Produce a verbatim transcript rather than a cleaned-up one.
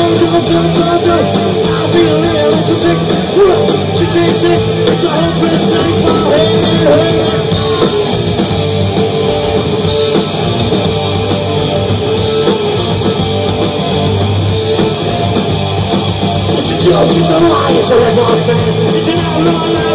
just turn, turn, turn. I feel a little electric. She takes it. It's a hopeless night for hey, hey, hey. It's a joke, it's a lie, it's a revolution. It's an outlaw.